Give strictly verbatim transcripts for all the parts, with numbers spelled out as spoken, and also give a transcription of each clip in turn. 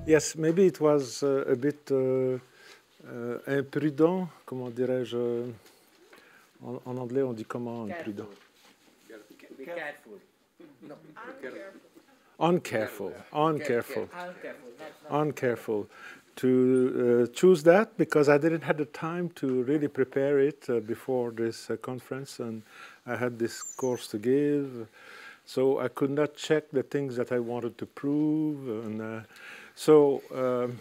Yes, maybe it was uh, a bit uh, uh, imprudent, comment dirais-je, en, en anglais on dit comment imprudent? Be careful. No. Uncareful, uncareful, Uncareful. uncareful to uh, choose that, because I didn't have the time to really prepare it uh, before this uh, conference, and I had this course to give, so I could not check the things that I wanted to prove, and uh, so um,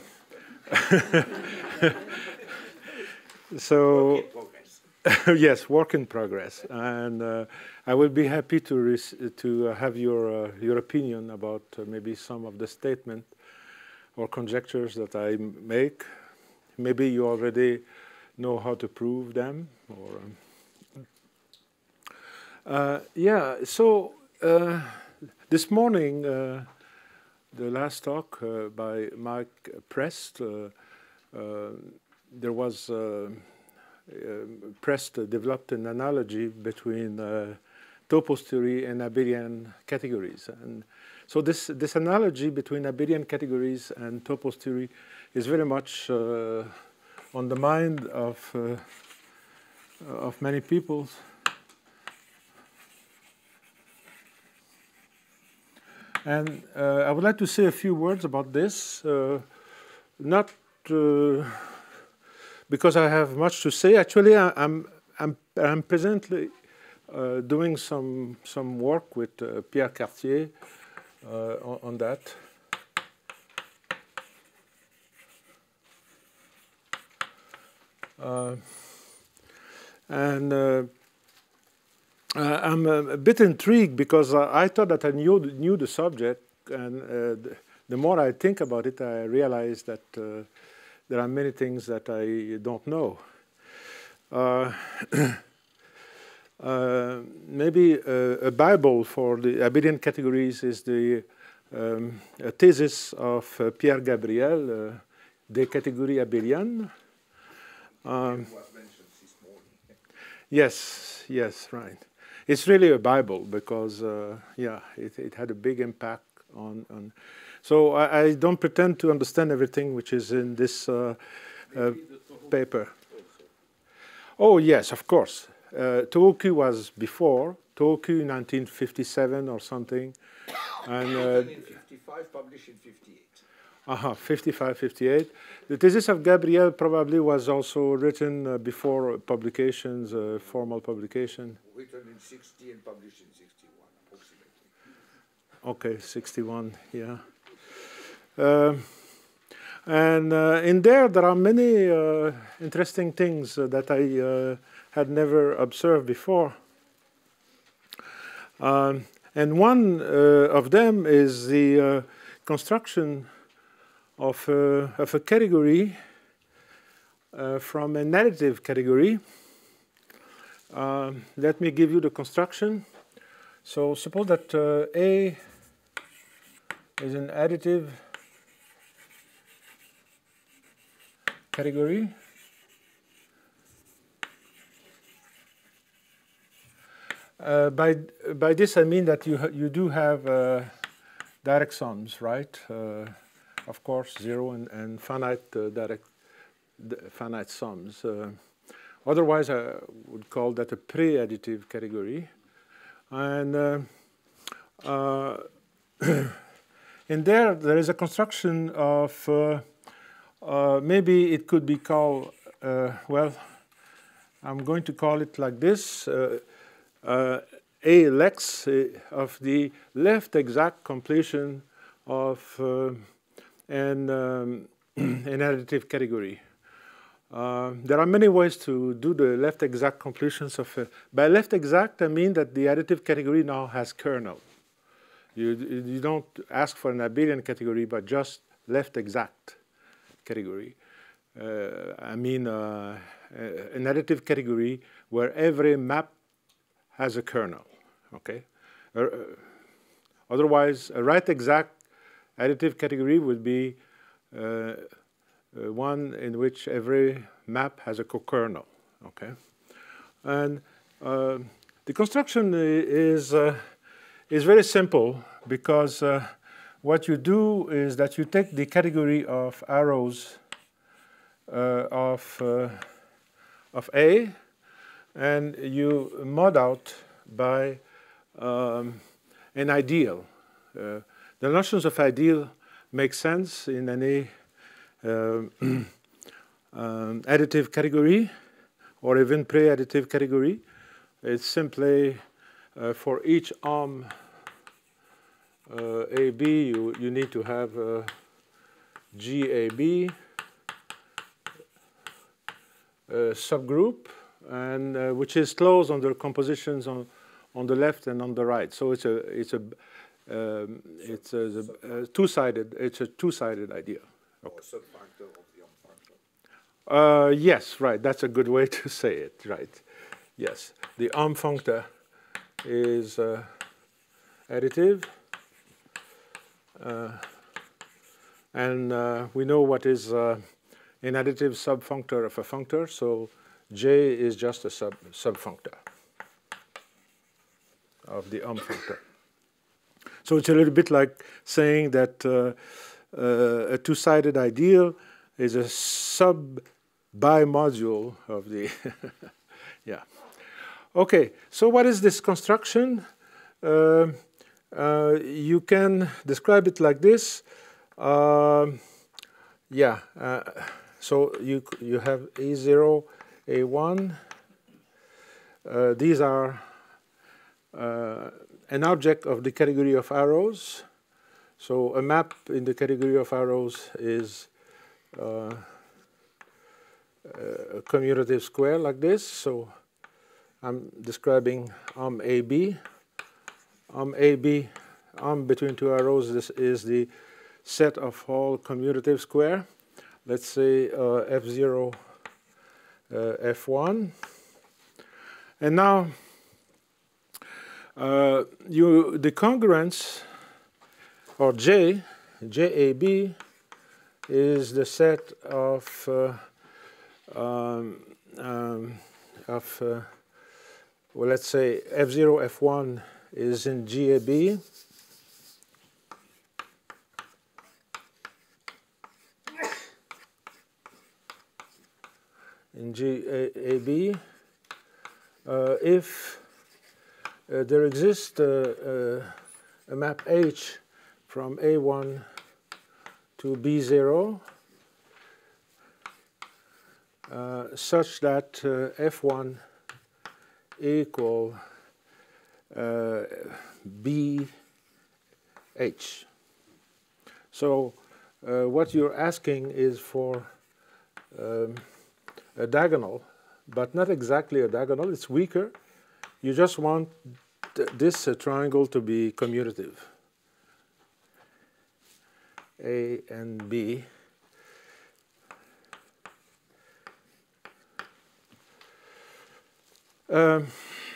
so yes, work in progress, and uh, I will be happy to to have your uh, your opinion about uh, maybe some of the statement or conjectures that I make. Maybe you already know how to prove them, or um, uh, yeah. So uh, this morning, uh, the last talk uh, by Mike Prest, uh, uh, there was. Uh, Uh, Prest uh, developed an analogy between uh, topos theory and abelian categories. And so this, this analogy between abelian categories and topos theory is very much uh, on the mind of, uh, of many people. And uh, I would like to say a few words about this, uh, not uh, because I have much to say. Actually, I, I'm, I'm, I'm presently uh, doing some, some work with uh, Pierre Cartier uh, on, on that. Uh, and uh, I'm a, a bit intrigued because uh, I thought that I knew, knew the subject, and uh, the, the more I think about it, I realize that uh, there are many things that I don't know. Uh, uh, maybe a, a Bible for the abelian categories is the um, a thesis of uh, Pierre Gabriel, uh, Des catégories abéliennes. Um, yes, yes, right. It's really a Bible because, uh, yeah, it, it had a big impact on, on So I, I don't pretend to understand everything which is in this uh, uh, paper. Oh, yes, of course. Uh, Tohoku was before. Tohoku nineteen fifty-seven or something. And, uh, fifty-five, published in fifty-eight. Uh-huh, fifty-five, fifty-eight. The thesis of Gabriel probably was also written uh, before publications, uh, formal publication. Written in sixty and published in sixty-one, approximately. Okay, sixty-one, yeah. Uh, and uh, in there, there are many uh, interesting things uh, that I uh, had never observed before. Um, and one uh, of them is the uh, construction of, uh, of a category uh, from an additive category. Uh, let me give you the construction. So suppose that uh, A is an additive category. Uh, by by this I mean that you you do have uh, direct sums, right? Uh, of course, zero and, and finite uh, direct finite sums. Uh, otherwise, I would call that a pre-additive category. And uh, uh, in there, there is a construction of. Uh, Uh, maybe it could be called, uh, well, I'm going to call it like this, uh, uh, a lex of the left exact completion of uh, an, um, an additive category. Uh, there are many ways to do the left exact completions of a, by left exact, I mean that the additive category now has kernel. You, you don't ask for an abelian category, but just left exact category. Uh, I mean uh, an additive category where every map has a kernel, okay? Uh, otherwise, a right exact additive category would be uh, uh, one in which every map has a co-kernel, okay? And uh, the construction is, uh, is very simple because uh, what you do is that you take the category of arrows uh, of, uh, of A, and you mod out by um, an ideal. Uh, the notions of ideal make sense in any uh, um, additive category or even pre-additive category. It's simply uh, for each arm uh, A B, you, you need to have uh, G A B uh, subgroup, and uh, which is closed under compositions on on the left and on the right. So it's a it's a um, it's a, a two-sided it's a two-sided idea. Okay. Or subfunctor of the arm function. Uh, yes, right. That's a good way to say it. Right. Yes, the arm functor is uh, additive, uh, and uh, we know what is uh, an additive subfunctor of a functor. So J is just a sub subfunctor of the arm functor. So it's a little bit like saying that uh, uh, a two-sided ideal is a sub-bimodule of the yeah. Okay, so what is this construction? Uh, uh, you can describe it like this. Uh, yeah, uh, so you, you have A zero, A one. Uh, these are uh, an object of the category of arrows. So a map in the category of arrows is uh, a commutative square like this. So I'm describing arm A B. Arm A B, arm between two arrows, this is the set of all commutative square. Let's say uh, F zero, uh, F one. And now, uh, you the congruence, or J, J A B, is the set of uh, um, um, of uh, well, let's say F zero, F one is in G A B. In G A B, uh, if uh, there exists uh, uh, a map H from A one to B zero, uh, such that uh, F one equal uh, B H. So uh, what you're asking is for um, a diagonal, but not exactly a diagonal. It's weaker. You just want th this uh, triangle to be commutative. A and B. Um,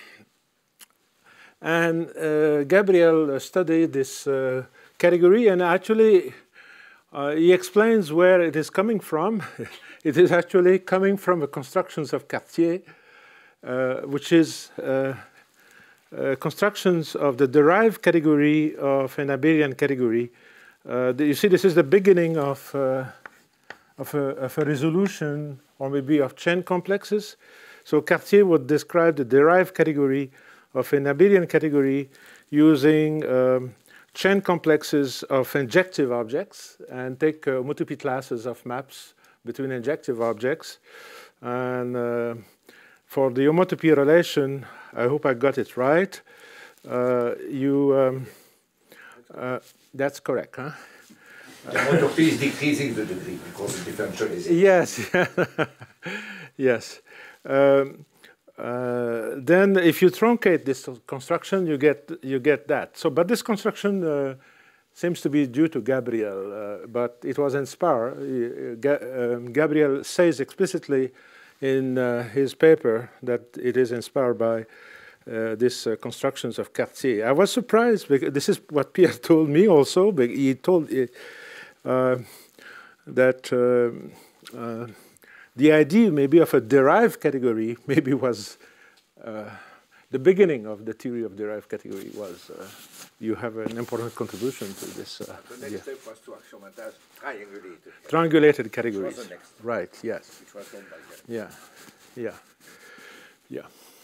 and uh, Gabriel studied this uh, category, and actually uh, he explains where it is coming from. It is actually coming from the constructions of Cartier, uh, which is uh, uh, constructions of the derived category of an abelian category. Uh, the, you see, this is the beginning of, uh, of, a, of a resolution, or maybe of chain complexes. So Cartier would describe the derived category of an abelian category using um, chain complexes of injective objects and take uh, multiple classes of maps between injective objects. And uh, for the homotopy relation, I hope I got it right. Uh, you, um, uh, that's correct, huh? The homotopy is decreasing the degree because of differentialization. Yes, yes. Um, uh, then, if you truncate this construction, you get you get that. So, but this construction uh, seems to be due to Gabriel, uh, but it was inspired. Uh, Ga um, Gabriel says explicitly in uh, his paper that it is inspired by uh, these uh, constructions of Cartier. I was surprised because this is what Pierre told me also. But he told uh, that. Um, uh, The idea maybe of a derived category maybe was uh, the beginning of the theory of derived category was, uh, you have an important contribution to this. Uh, The next yeah. step was to axiomatized triangulated. Triangulated categories. Which was the next step. Right, yes. Which was done by them. Yeah, yeah, yeah.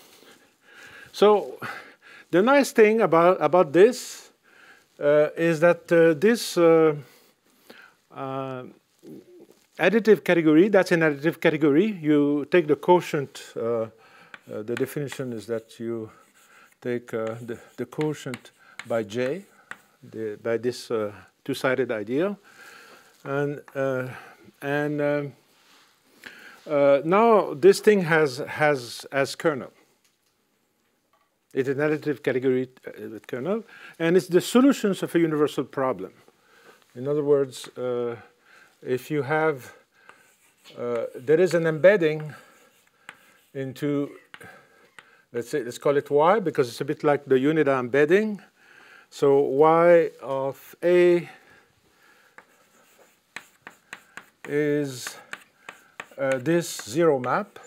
So the nice thing about, about this uh, is that uh, this uh, uh, additive category, that's an additive category. You take the quotient, uh, uh, the definition is that you take uh, the, the quotient by J, the, by this uh, two-sided ideal. And, uh, and um, uh, now this thing has, has as kernel. It's an additive category uh, with kernel, and it's the solutions of a universal problem. In other words, uh, if you have, uh, there is an embedding into, let's say, let's call it Y, because it's a bit like the Unida embedding. So Y of A is uh, this zero map.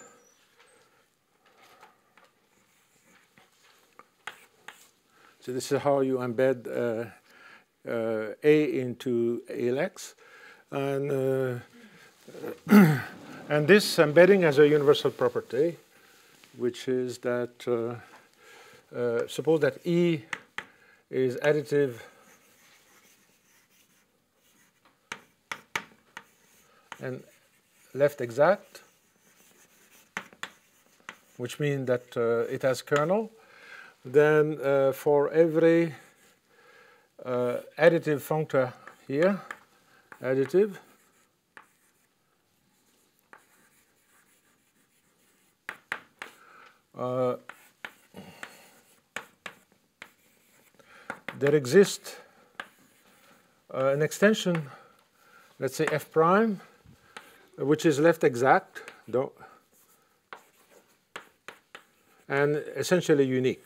So this is how you embed uh, uh, A into A L X. And, uh, and this embedding has a universal property, which is that, uh, uh, suppose that E is additive and left exact, which means that uh, it has kernel. Then uh, for every uh, additive functor here, additive, uh, there exists uh, an extension, let's say f prime, which is left exact, though, and essentially unique.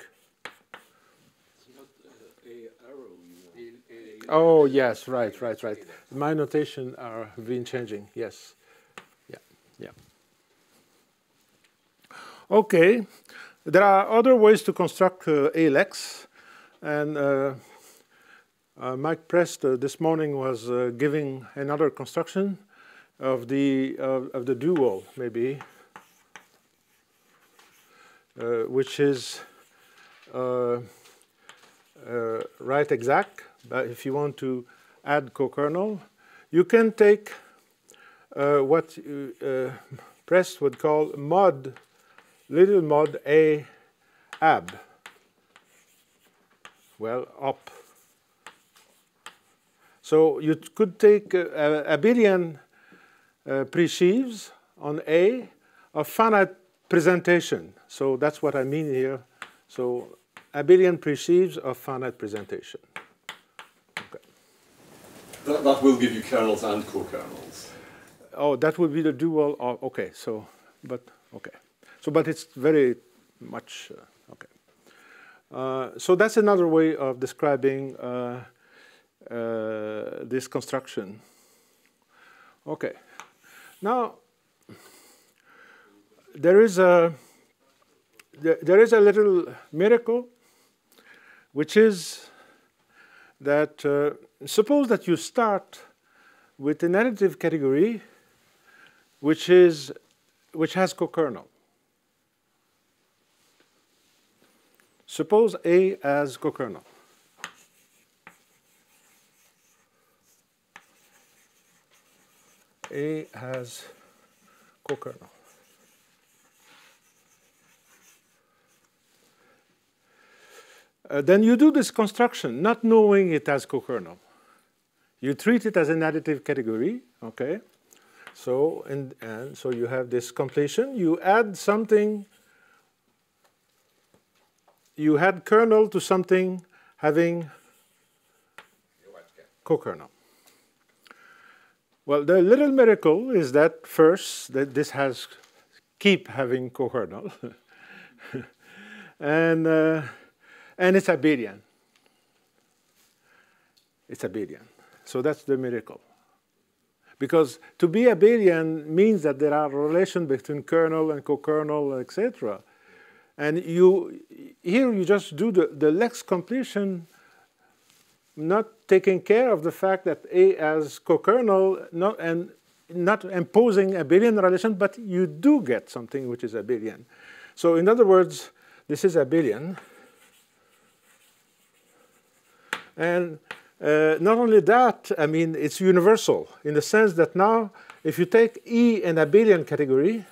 Oh, yes, right, right, right. My notation are been changing, yes. Yeah, yeah. Okay, there are other ways to construct uh, A L X, and uh, uh, Mike Prest uh, this morning was uh, giving another construction of the, uh, of the dual, maybe, uh, which is uh, uh, right exact. But if you want to add co-kernel, you can take uh, what uh, Prest would call mod, little mod A ab. Well, up. So you could take uh, abelian uh, presheaves on A of finite presentation. So that's what I mean here. So abelian presheaves of finite presentation. That, that will give you kernels and co-kernels. Oh, that would be the dual. Oh, okay, so, but, okay. So, but it's very much, uh, okay. Uh, so that's another way of describing uh, uh, this construction. Okay. Now, there is a, there, there is a little miracle, which is that uh, suppose that you start with an additive category which is which has co-kernel. Suppose A has co-kernel. A has co-kernel. Uh, then you do this construction, not knowing it has co-kernel. You treat it as an additive category, okay? So, and, and so you have this completion. You add something, you add kernel to something having co-kernel. Well, the little miracle is that first, that this has keep having co-kernel. and, uh, and it's abelian. It's abelian. So that's the miracle. Because to be abelian means that there are relations between kernel and co-kernel, et cetera. And you, here you just do the, the Lex completion, not taking care of the fact that A has co-kernel, not, and not imposing abelian relation, but you do get something which is abelian. So in other words, this is abelian. And uh, not only that, I mean, it's universal in the sense that now, if you take E an abelian category,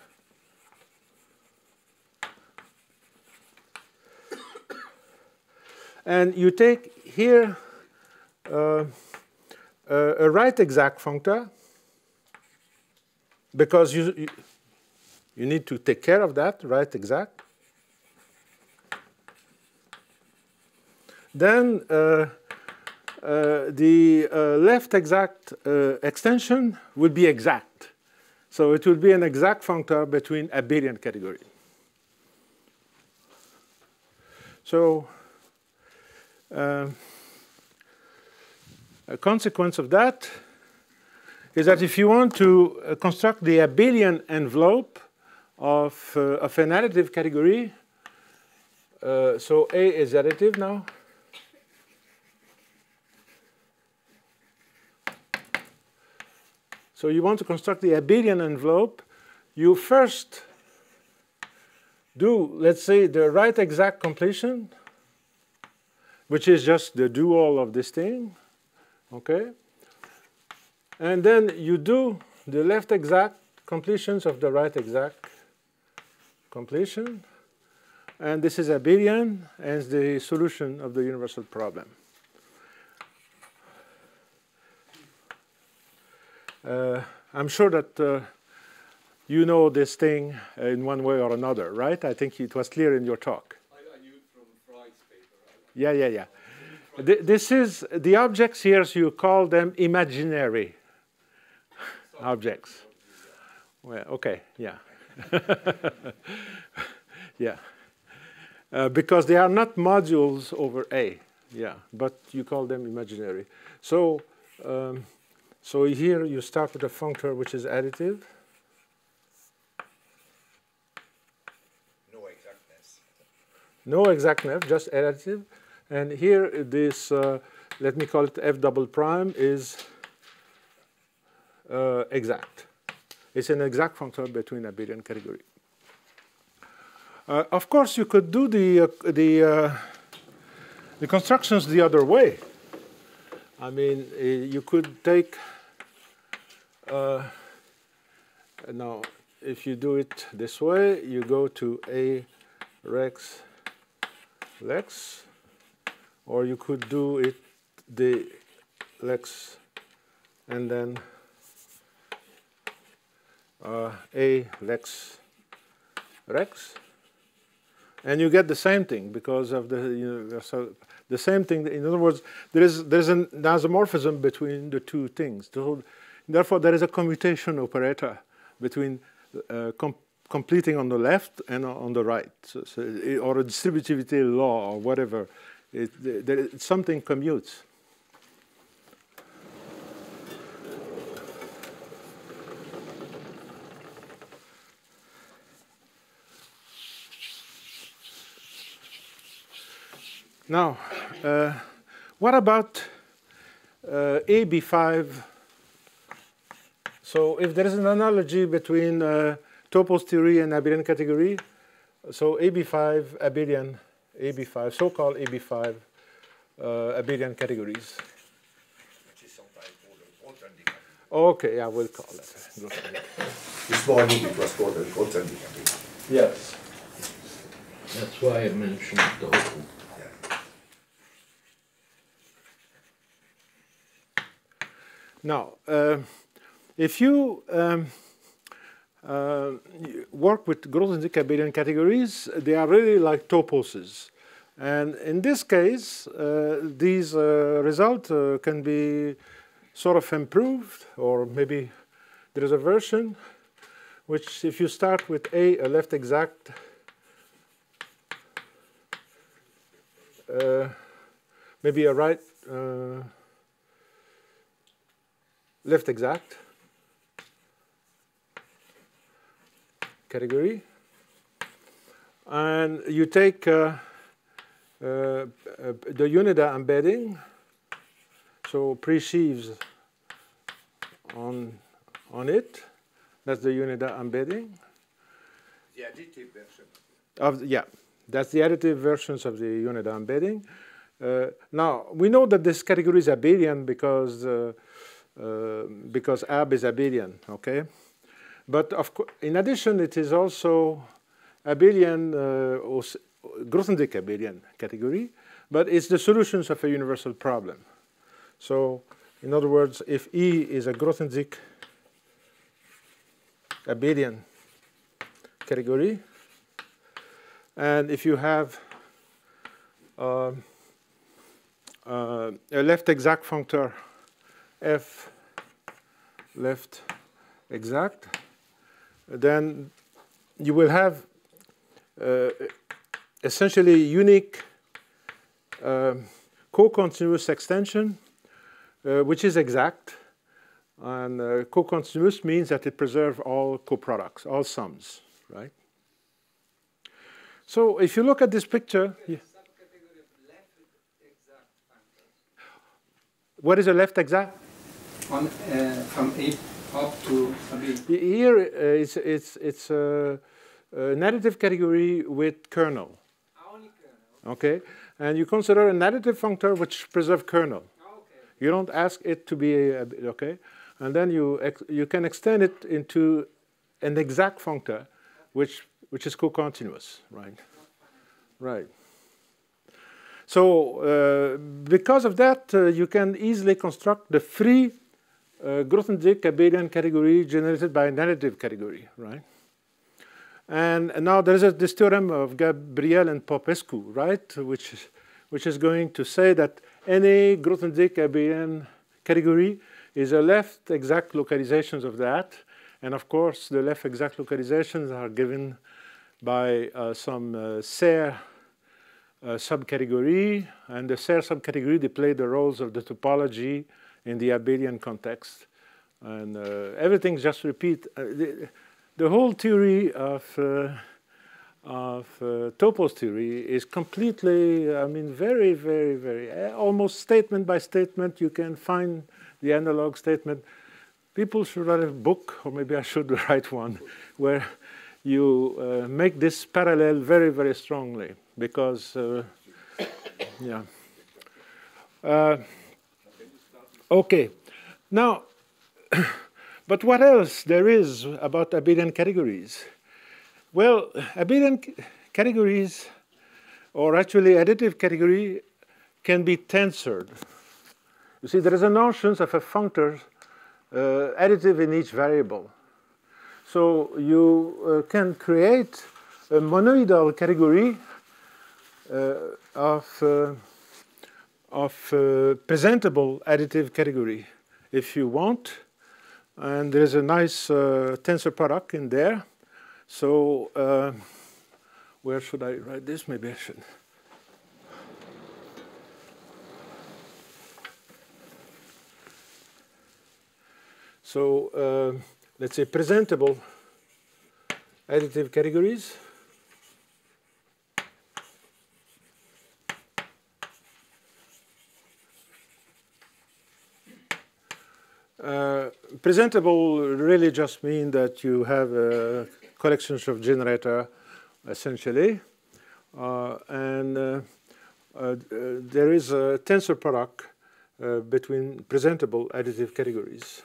and you take here uh, a, a right exact functor, because you, you, you need to take care of that, right exact. Then uh, uh, the uh, left exact uh, extension will be exact. So it will be an exact functor between abelian category. So uh, a consequence of that is that if you want to uh, construct the abelian envelope of, uh, of an additive category, uh, so A is additive now. So you want to construct the abelian envelope, you first do, let's say, the right exact completion, which is just the dual of this thing, okay? And then you do the left exact completions of the right exact completion. And this is abelian and the solution of the universal problem. Uh, I'm sure that uh, you know this thing in one way or another, right? I think it was clear in your talk. I, I knew it from Fry's paper. I, Yeah, yeah, yeah. Th this is, the objects here, so you call them imaginary objects. Well, okay, yeah. Yeah. Uh, because they are not modules over A, yeah, but you call them imaginary. So, um, so here you start with a functor which is additive. No exactness. No exactness, just additive. And here this, uh, let me call it F double prime, is uh, exact. It's an exact functor between abelian category. Uh, of course, you could do the, uh, the, uh, the constructions the other way. I mean, uh, you could take, uh, now, if you do it this way, you go to A rex lex, or you could do it the lex and then uh, A lex rex. And you get the same thing because of the, you know, so the same thing. In other words, there is there's an isomorphism between the two things. So, therefore, there is a commutation operator between uh, com completing on the left and on the right, so, so it, or a distributivity law or whatever. It, there, something commutes. Now, uh, what about uh, A B five? So if there is an analogy between uh, topos theory and abelian category, so A B five, abelian, A B five, so-called A B five uh, abelian categories. Which is sometimes called an alternative. Okay, yeah, we'll call it. This morning it was called an alternative. Yes. That's why I mentioned the whole. Now, uh, if you um, uh, work with Grothendieck abelian categories, they are really like toposes. And in this case, uh, these uh, results uh, can be sort of improved, or maybe there is a version which, if you start with A, a left exact, uh, maybe a right uh, left exact category. And you take uh, uh, uh, the unida embedding, so pre-sheaves on, on it. That's the unida embedding. The additive version. Of, yeah, that's the additive versions of the unida embedding. Uh, now, we know that this category is abelian because, uh, uh, because ab is abelian, okay? But of in addition, it is also abelian, uh, or Grothendieck abelian category, but it's the solutions of a universal problem. So, in other words, if E is a Grothendieck abelian category, and if you have uh, uh, a left exact functor f left exact, then you will have uh, essentially unique uh, co-continuous extension, uh, which is exact. And uh, co-continuous means that it preserves all co-products, all sums, right? So if you look at this picture, yeah. Subcategory of left exact functors. What is a left exact? On, uh, from A up to B. Here uh, it's, it's, it's uh, an additive category with kernel. Only kernel. Okay, and you consider an additive functor which preserves kernel. Okay. You don't ask it to be a, okay, and then you ex you can extend it into an exact functor, which which is co-continuous, right? Right. So uh, because of that, uh, you can easily construct the free uh, Grothendieck abelian category generated by an additive category, right? And now there is a, this theorem of Gabriel and Popescu, right, which is, which is going to say that any Grothendieck abelian category is a left exact localizations of that. And of course, the left exact localizations are given by uh, some uh, Serre uh, subcategory. And the Serre subcategory, they play the roles of the topology in the abelian context. And uh, everything just repeat. Uh, the, The whole theory of, uh, of uh, topos theory is completely, I mean, very, very, very, uh, almost statement by statement, you can find the analog statement. People should write a book, or maybe I should write one, where you uh, make this parallel very, very strongly, because, uh, yeah. Uh, okay, now, but what else there is about abelian categories? Well, abelian categories, or actually additive category, can be tensored. You see, there is a notion of a functor uh, additive in each variable. So you uh, can create a monoidal category uh, of, uh, of uh, presentable additive category if you want. And there's a nice uh, tensor product in there. So uh, where should I write this? Maybe I should. So uh, let's say presentable additive categories. Uh, presentable really just mean that you have a collection of generator, essentially, uh, and uh, uh, there is a tensor product uh, between presentable additive categories.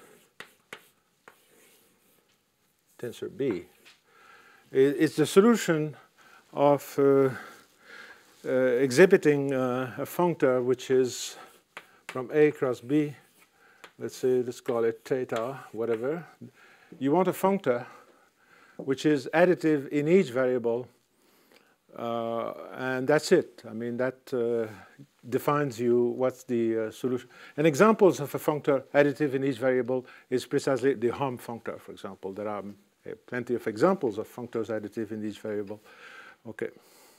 Tensor B. It's the solution of uh, uh, exhibiting uh, a functor which is from A cross B. Let's say, let's call it theta, whatever. You want a functor which is additive in each variable, uh, and that's it. I mean, that uh, defines you what's the uh, solution. And examples of a functor additive in each variable is precisely the Hom functor, for example. There are uh, plenty of examples of functors additive in each variable. Okay.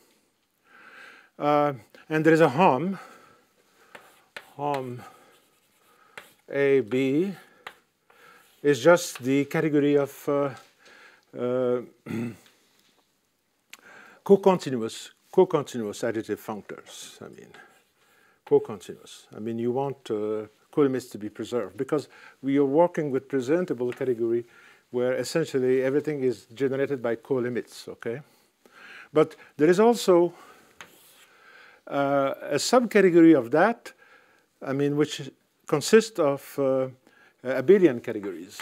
Uh, and there is a Hom. Hom A, B is just the category of uh, uh, co-continuous, co-continuous additive functors. I mean, co-continuous. I mean, you want uh, co-limits to be preserved because we are working with presentable category where essentially everything is generated by co-limits, okay? But there is also uh, a subcategory of that, I mean, which consists of uh, abelian categories.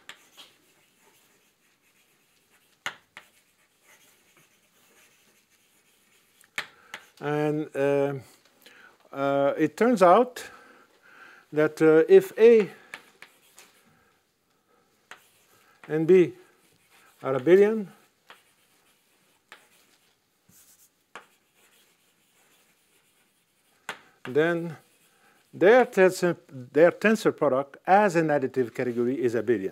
And uh, uh, it turns out that uh, if A and B are abelian, then their tensor, their tensor product as an additive category is abelian.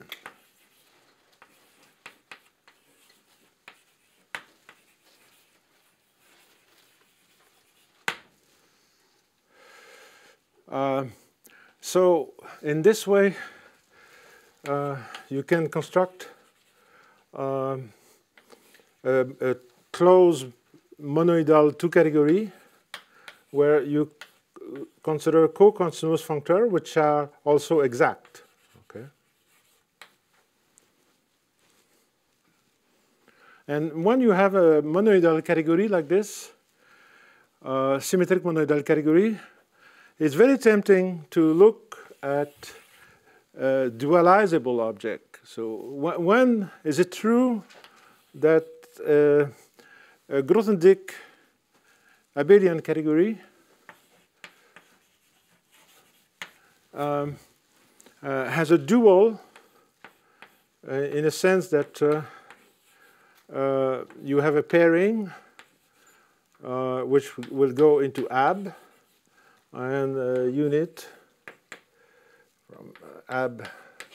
Uh, so in this way, uh, you can construct uh, a, a closed monoidal two-category where you consider co-continuous functors which are also exact. Okay. And when you have a monoidal category like this, uh, symmetric monoidal category, it's very tempting to look at a dualizable object. So wh when is it true that uh, a Grothendieck abelian category um, uh, has a dual uh, in a sense that uh, uh, you have a pairing uh, which will go into ab and a unit from uh, ab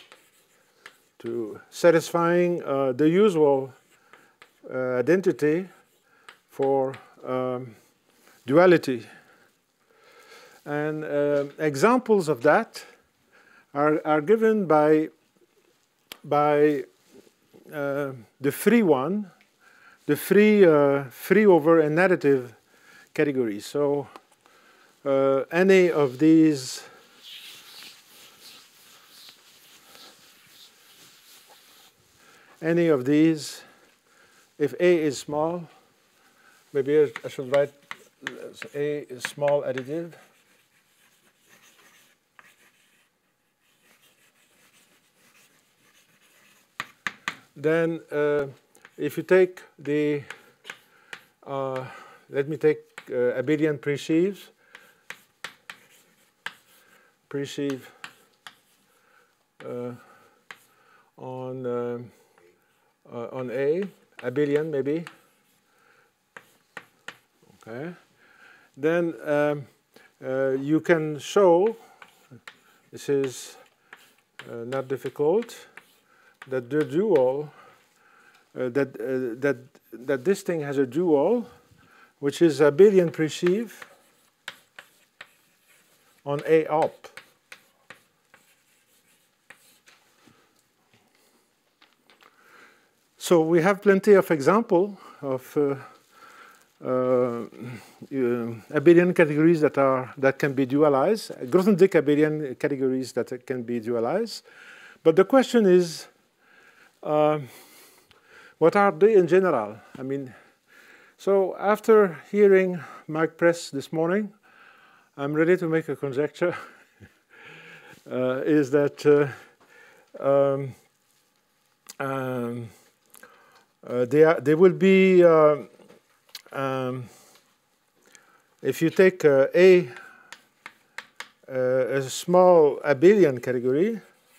to satisfying uh, the usual uh, identity for um, duality. And uh, examples of that are, are given by, by uh, the free one, the free, uh, free over an additive category. So uh, any of these any of these, if A is small, maybe I should write A is small additive. Then uh, if you take the, uh, let me take uh, abelian presheaves, presheave uh, on, uh, uh, on A, abelian maybe, okay. Then um, uh, you can show, this is uh, not difficult, that the dual, uh, that, uh, that, that this thing has a dual, which is abelian presheave on A op. So we have plenty of example of uh, uh, abelian categories that are that can be dualized, Grothendieck abelian categories that can be dualized. But the question is, uh, what are they in general? I mean, so after hearing Mike Press this morning, I'm ready to make a conjecture. uh, is that uh, um, um, uh, they are, they will be. Uh, um, if you take uh, a uh, a small abelian category.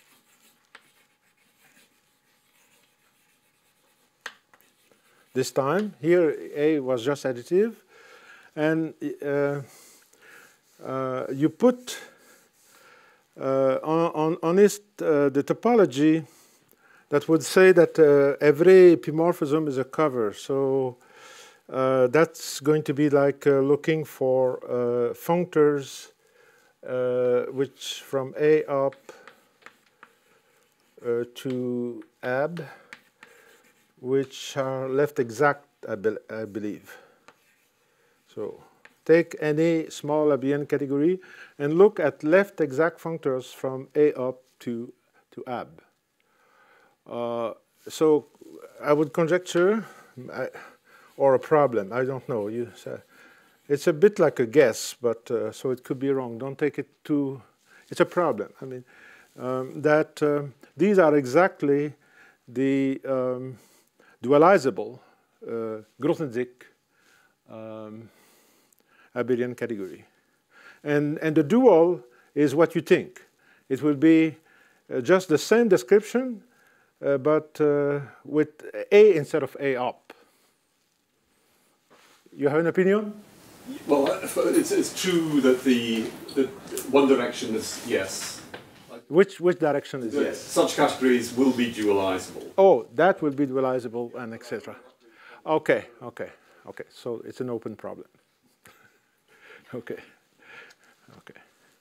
This time, here A was just additive, and uh, uh, you put uh, on, on, on it uh, the topology that would say that uh, every epimorphism is a cover. So uh, that's going to be like uh, looking for uh, functors uh, which from A up uh, to ab, which are left exact I, be I believe. So take any small abelian category and look at left exact functors from A up to, to ab. Uh, so I would conjecture, I, or a problem, I don't know. You say, it's a bit like a guess, but uh, so it could be wrong. Don't take it too, it's a problem. I mean, um, that um, these are exactly the um, dualizable uh, Grothendieck um, abelian category. And, and the dual is what you think. It will be uh, just the same description, uh, but uh, with A instead of A up. You have an opinion? Well, it's, it's true that the, the one direction is yes. Which, which direction is yes? yes? Such categories will be dualizable. Oh, that will be dualizable and et cetera. Okay, okay, okay. So it's an open problem. Okay, okay.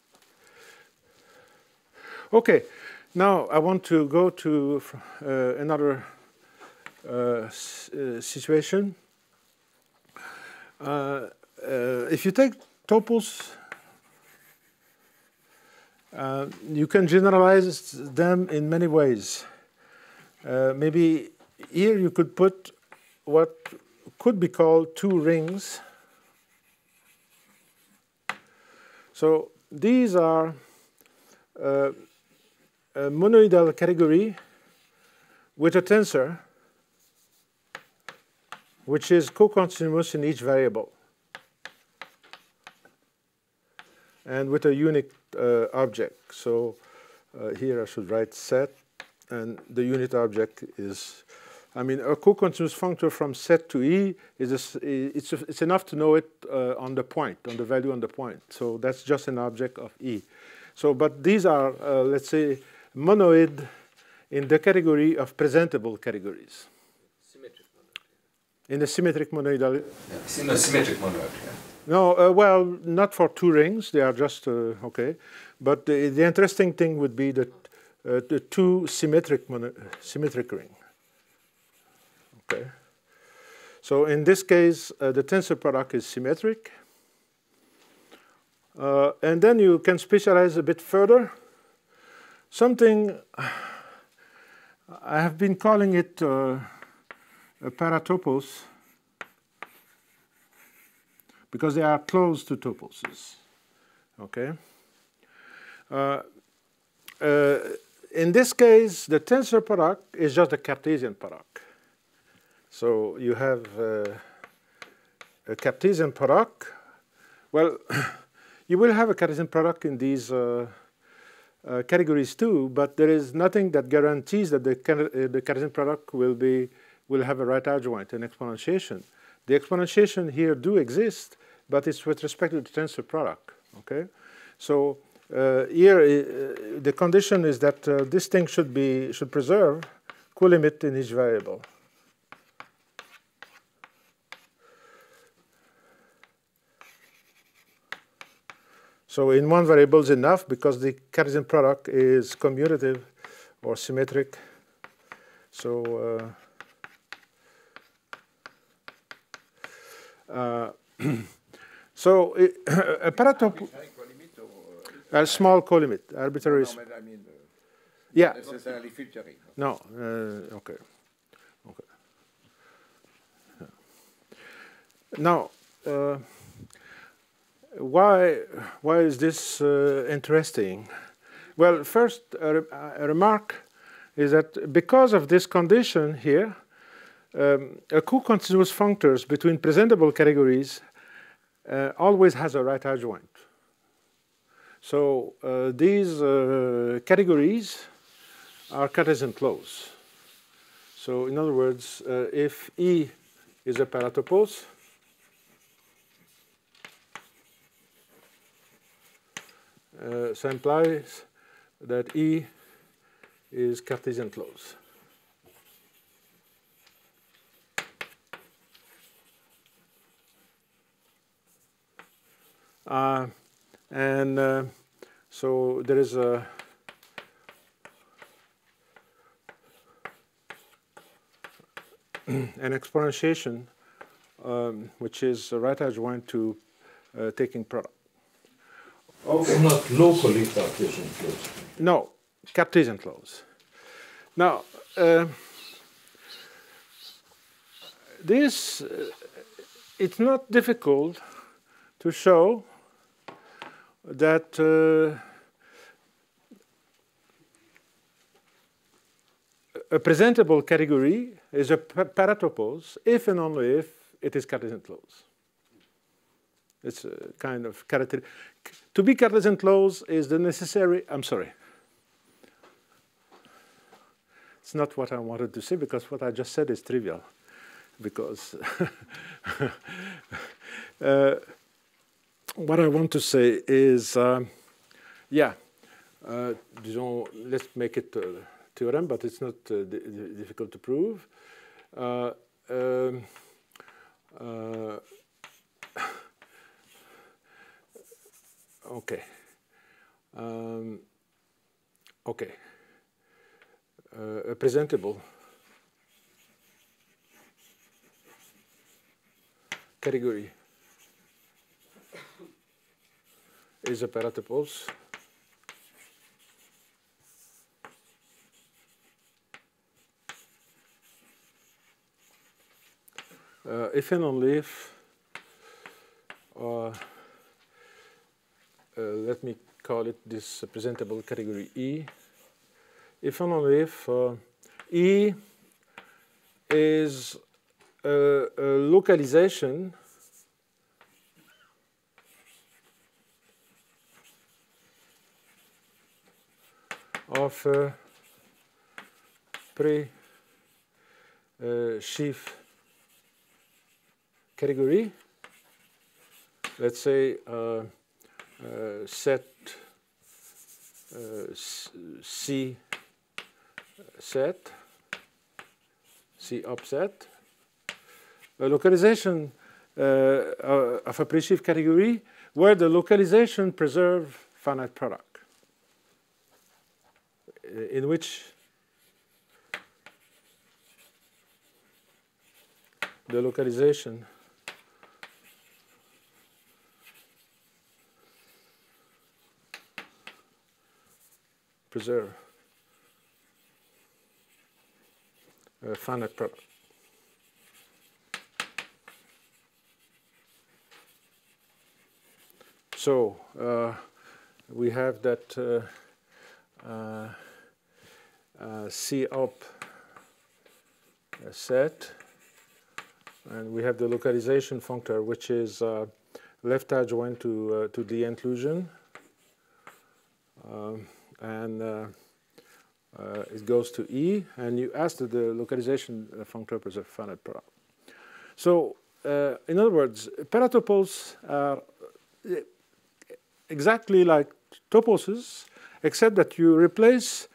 Okay, now I want to go to uh, another uh, s uh, situation. Uh, uh, if you take topos, uh, you can generalize them in many ways. Uh, maybe here you could put what could be called two rings. So these are uh, a monoidal category with a tensor which is co-continuous in each variable and with a unit uh, object. So uh, here I should write set, and the unit object is, I mean, a co-continuous functor from set to E is a, it's, a, it's enough to know it uh, on the point, on the value on the point. So that's just an object of E. So, but these are, uh, let's say, monoid in the category of presentable categories. Symmetric monoid. In a symmetric monoidal. Yeah, it's in a symmetric monoid. Yeah. No, uh, well, not for two rings. They are just uh, okay. But the, the interesting thing would be that uh, the two symmetric mono symmetric ring. Okay. So in this case, uh, the tensor product is symmetric. Uh, and then you can specialize a bit further. Something, I have been calling it uh, a para-topos because they are close to toposes. Okay. Uh, uh, in this case, the tensor product is just a Cartesian product. So you have uh, a Cartesian product. Well, you will have a Cartesian product in these uh, uh, categories too, but there is nothing that guarantees that the, uh, the Cartesian product will be will have a right adjoint, an exponentiation. The exponentiation here do exist, but it's with respect to the tensor product. Okay, so uh, here uh, the condition is that uh, this thing should be should preserve co-limit in each variable. So in one variable is enough because the Cartesian product is commutative or symmetric. So uh, uh, so it, a para-topos, a small colimit, arbitrary. No, no, I mean, uh, yeah. necessarily filtering. No. Uh, okay. Okay. Yeah. Now. Uh, Why, why is this uh, interesting? Well, first, a, re a remark is that because of this condition here, um, a co-continuous functors between presentable categories uh, always has a right adjoint. So uh, these uh, categories are Cartesian close. So in other words, uh, if E is a para-topos, Uh, so implies that E is Cartesian close. Uh, and uh, so there is a an exponentiation um, which is uh, right adjoint to uh, taking product. Okay. Not locally Cartesian closed. No, Cartesian close. Now, uh, this, uh, it's not difficult to show that uh, a presentable category is a para-topos if and only if it is Cartesian close. It's a kind of character. To be Cartesian close is the necessary, I'm sorry. It's not what I wanted to say because what I just said is trivial. Because uh, what I want to say is, um, yeah, uh, disons, let's make it a theorem, but it's not uh, difficult to prove. Uh, um, uh, okay. Um, okay. Uh, a presentable category is a para-topos uh, if and only if uh, uh, let me call it this presentable category E, if and only if uh, E is a, a localization of a pre-sheaf category, let's say uh, uh, set uh, C set, C upset, a localization uh, uh, of a pre-sheaf category where the localization preserve finite product, in which the localization preserve a finite product. So uh, we have that uh, uh, uh, C up set, and we have the localization functor, which is uh, left adjoint to uh, to the inclusion, um, and uh, uh, it goes to E, and you ask that the localization functor preserve finite product. So, uh, in other words, para-topos are exactly like toposes, except that you replace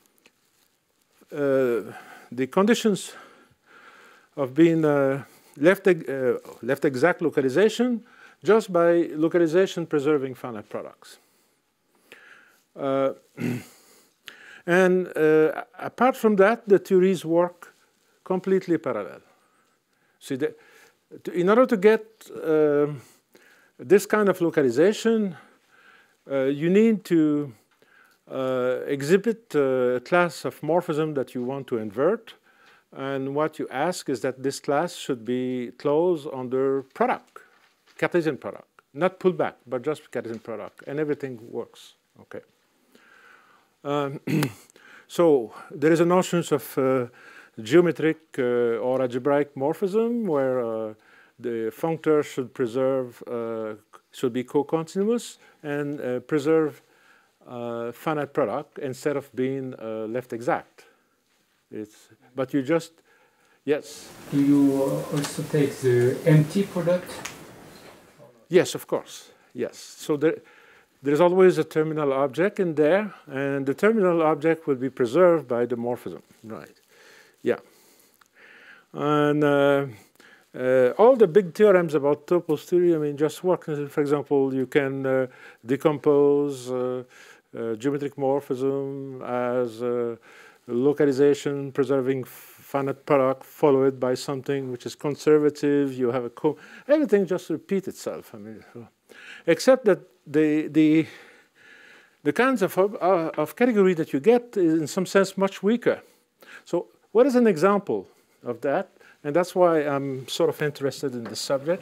uh, the conditions of being uh, left, uh, left exact localization just by localization preserving finite products. Uh, and uh, apart from that, the theories work completely parallel. See, the, to, in order to get uh, this kind of localization, uh, you need to uh, exhibit uh, a class of morphism that you want to invert. And what you ask is that this class should be closed under product, Cartesian product, not pullback, but just Cartesian product, and everything works. Okay. Um, so there is a notion of uh, geometric uh, or algebraic morphism where uh, the functor should preserve, uh, should be co-continuous and uh, preserve uh, finite product instead of being uh, left exact. It's, but you just, yes? Do you also take the empty product? Yes, of course, yes. So there, there's always a terminal object in there, and the terminal object will be preserved by the morphism, right? Yeah. And uh, uh, all the big theorems about topos theory, I mean, just work. For example, you can uh, decompose uh, uh, geometric morphism as uh, localization preserving finite product, follow it by something which is conservative. You have a co everything just repeats itself. I mean, uh, except that the the the kinds of uh, of category that you get is in some sense much weaker. So, what is an example of that? And that's why I'm sort of interested in this subject.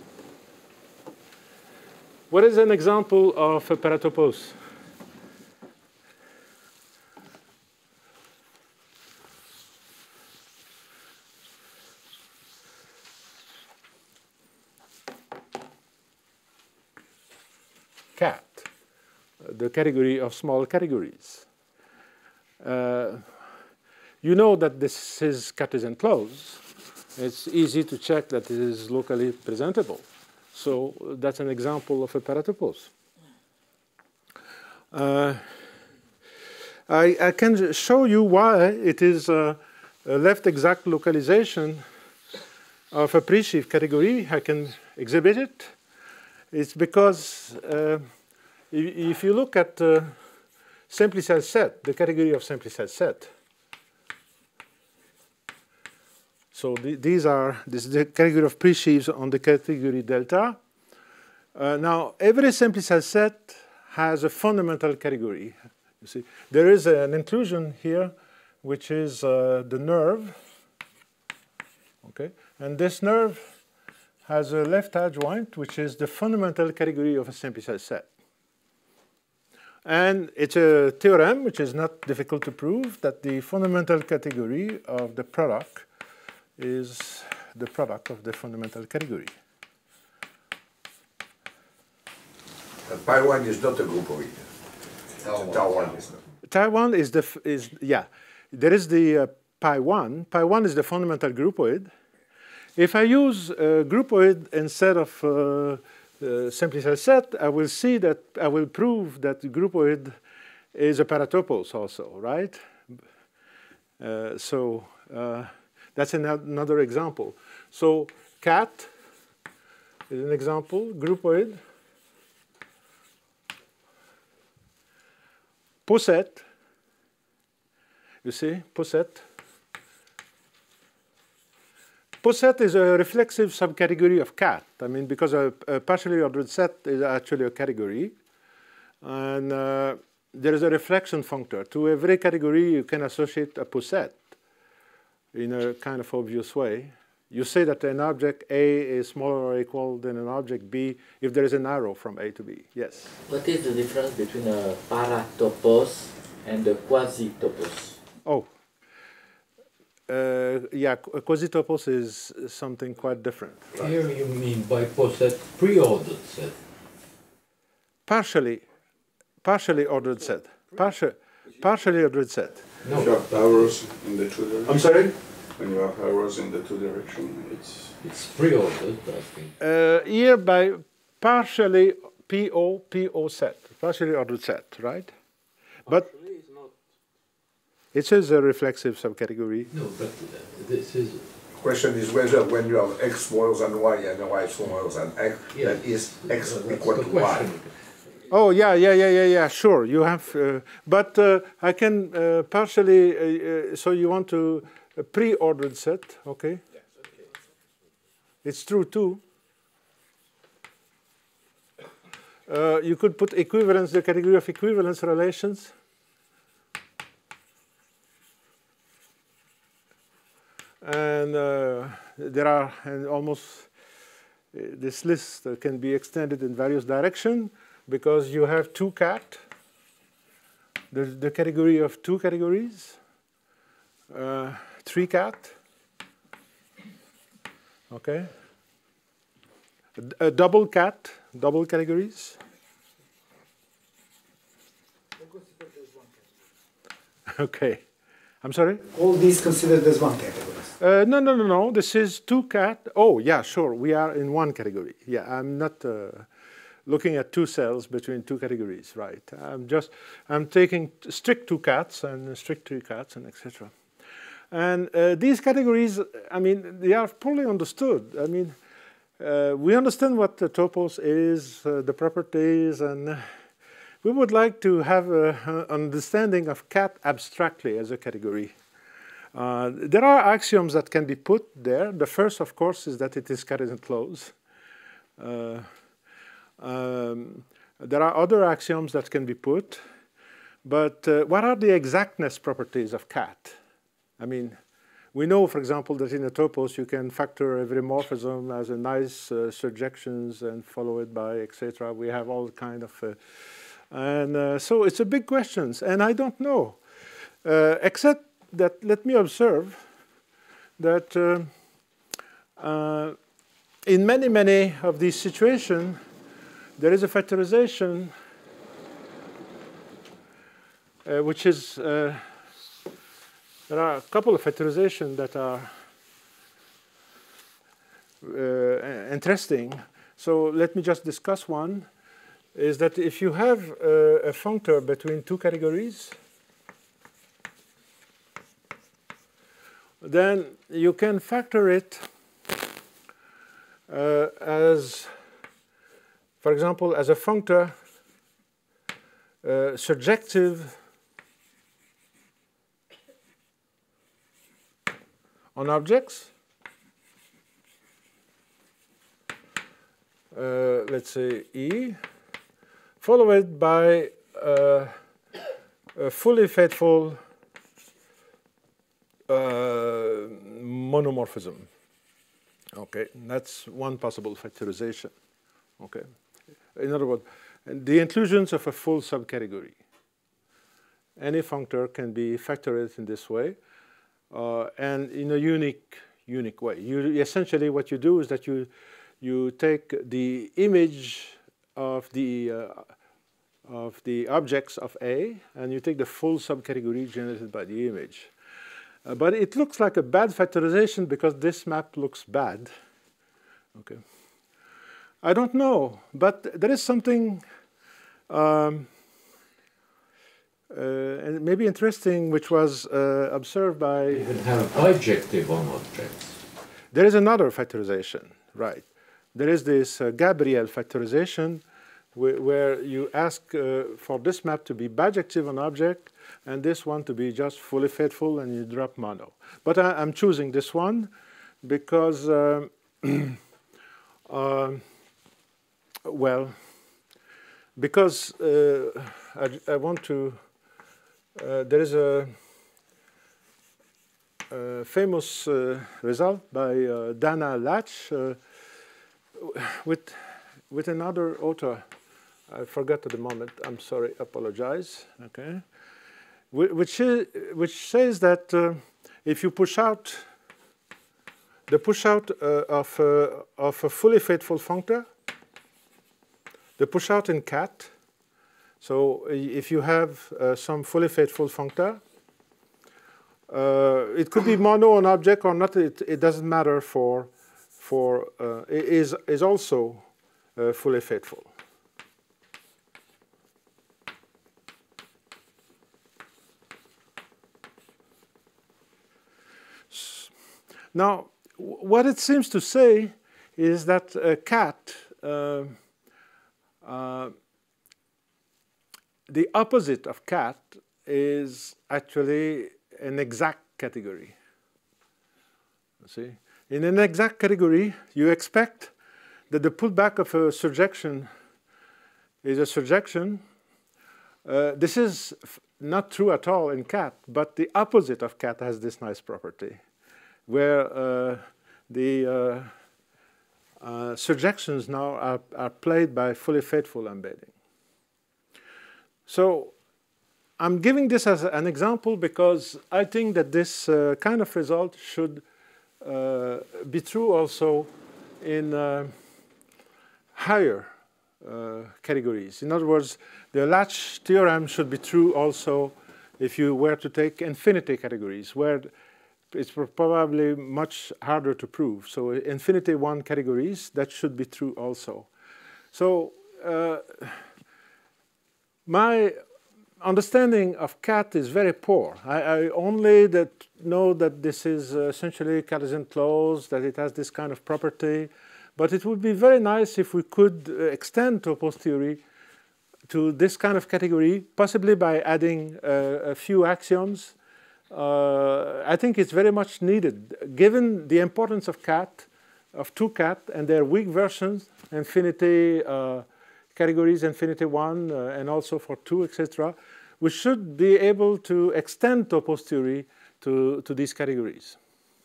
What is an example of a para-topos? Cat, the category of small categories. Uh, you know that this is Cartesian closed. It's easy to check that it is locally presentable. So that's an example of a para-topos. Uh, I, I can show you why it is a, a left exact localization of a pre-sheaf category. I can exhibit it. It's because uh, if you look at uh, simplicized set, the category of simplicized set. So the, these are this is the category of pre-sheaves on the category delta. Uh, now every simplicized set has a fundamental category. You see, there is an inclusion here, which is uh, the nerve. Okay, and this nerve has a left adjoint, which is the fundamental category of a simplicized set. And it's a theorem, which is not difficult to prove, that the fundamental category of the product is the product of the fundamental category. And pi one is not a groupoid. Tau one is not. Pi one is the, f is, yeah, there is the uh, pi one. Pi one is the fundamental groupoid. If I use a groupoid instead of uh, uh, simplicized set, I will see that, I will prove that the groupoid is a para-topos also, right? Uh, so uh, that's an, another example. So cat is an example, groupoid. Poset, you see, poset. Poset is a reflexive subcategory of cat. I mean, because a, a partially ordered set is actually a category. And uh, there is a reflection functor. To every category, you can associate a poset in a kind of obvious way. You say that an object A is smaller or equal than an object B if there is an arrow from A to B. Yes? What is the difference between a para-topos and a quasi-topos? Oh. Uh, yeah, a quasi-topos is something quite different. Right? Here you mean by poset pre-ordered set? Partially, partially ordered set. Partial, partially ordered set. No. You have arrows in the two directions. I'm sorry? When you have arrows in the two directions, it's... It's pre-ordered, I think. Uh, here by partially P O, P O set, partially ordered set, right? But it is a reflexive subcategory. No, but uh, this is... The question is whether when you have x smaller than y and y smaller than x, Yeah. that is x Well, that's equal the to y. question. Oh, yeah, yeah, yeah, yeah, yeah, sure. You have, uh, but uh, I can uh, partially, uh, uh, so you want to a pre-ordered set, okay? Yes, okay. It's true too. Uh, you could put equivalence, the category of equivalence relations. And uh, there are, and almost, uh, this list uh, can be extended in various directions because you have two cat, the, the category of two categories, uh, three cat, okay, a, a double cat, double categories. Okay, I'm sorry? All these considered as one category. Uh, no, no, no, no. This is two cat. Oh, yeah, sure. We are in one category. Yeah, I'm not uh, looking at two cells between two categories, right? I'm just, I'm taking strict two cats and strict three cats and et cetera. And uh, these categories, I mean, they are fully understood. I mean, uh, we understand what the topos is, uh, the properties, and uh, we would like to have an understanding of cat abstractly as a category. Uh, there are axioms that can be put there. The first, of course, is that it is Cartesian-closed. Uh, um, there are other axioms that can be put. But uh, what are the exactness properties of cat? I mean, we know, for example, that in a topos you can factor every morphism as a nice uh, surjections and follow it by et cetera. We have all kind of, uh, and uh, so it's a big question, and I don't know, uh, except that let me observe that uh, uh, in many, many of these situations, there is a factorization Uh, which is, uh, there are a couple of factorizations that are uh, interesting. So let me just discuss one, is that if you have uh, a functor between two categories, then you can factor it uh, as, for example, as a functor uh, surjective on objects, uh, let's say E, followed by uh, a fully faithful uh, monomorphism. Okay, that's one possible factorization. Okay, in other words, the inclusions of a full subcategory. Any functor can be factored in this way. Uh, and in a unique, unique way. You, essentially, what you do is that you, you take the image of the, uh, of the objects of A, and you take the full subcategory generated by the image. Uh, but it looks like a bad factorization because this map looks bad. Okay. I don't know, but there is something um, Uh, and maybe interesting, which was uh, observed by... You can have bijective on objects. There is another factorization, right. There is this uh, Gabriel factorization wh where you ask uh, for this map to be bijective on object and this one to be just fully faithful and you drop mono. But I, I'm choosing this one because, uh, uh, well, because uh, I, I want to... Uh, there is a, a famous uh, result by uh, Dana Latch uh, with, with another author. I forgot at the moment. I'm sorry, apologize. Okay, which, is, which says that uh, if you push out the push out uh, of, uh, of a fully faithful functor, the push out in cat. So if you have uh, some fully faithful functor, uh, it could be mono on object or not. It, it doesn't matter for for uh, it is is also uh, fully faithful. Now, what it seems to say is that a cat. Uh, uh, The opposite of cat is actually an exact category. You see? In an exact category, you expect that the pullback of a surjection is a surjection. Uh, this is f not true at all in cat, but the opposite of cat has this nice property, where uh, the uh, uh, surjections now are, are played by fully faithful embedding. So I'm giving this as an example because I think that this uh, kind of result should uh, be true also in uh, higher uh, categories. In other words, the Latch theorem should be true also if you were to take infinity categories, where it's probably much harder to prove. So infinity one categories, that should be true also. So uh, my understanding of cat is very poor. I, I only that know that this is uh, essentially Cartesian closed, that it has this kind of property. But it would be very nice if we could uh, extend topos theory to this kind of category, possibly by adding uh, a few axioms uh, I think it's very much needed, given the importance of cat, of two cat, and their weak versions, infinity uh, categories, infinity one, uh, and also for two, et cetera. We should be able to extend topos theory to, to these categories.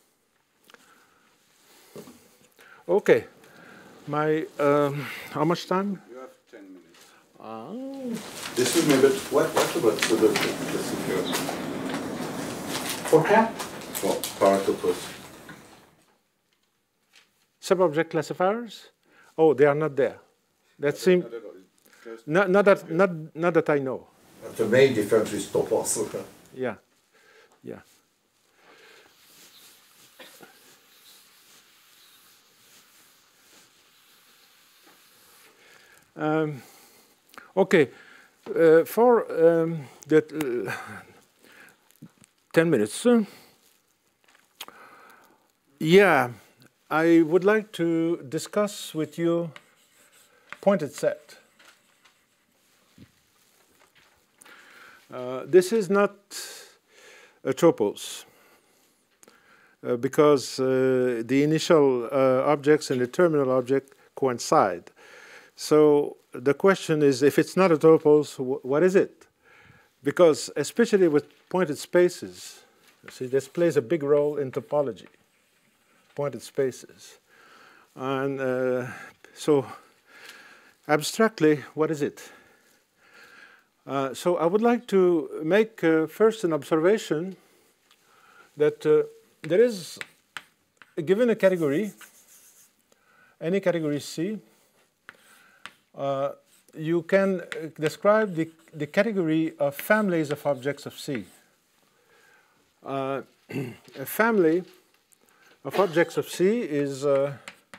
Okay, my, um, how much time? You have ten minutes. Oh. This is maybe, what, what about pseudo classifiers? For cat? For para-topos. Sub-object classifiers? Oh, they are not there. That seems, not, not, that, not, not that I know. But the main difference is topos. Yeah, yeah. Um, okay, uh, for um, that uh, ten minutes. Uh, yeah, I would like to discuss with you pointed set. Uh, this is not a topos uh, because uh, the initial uh, objects and the terminal object coincide. So the question is, if it's not a topos, wh what is it? Because especially with pointed spaces, you see, this plays a big role in topology, pointed spaces. And uh, so abstractly, what is it? Uh, so I would like to make uh, first an observation that uh, there is, given a category, any category C, uh, you can describe the, the category of families of objects of C. Uh, a family of objects of C is, uh,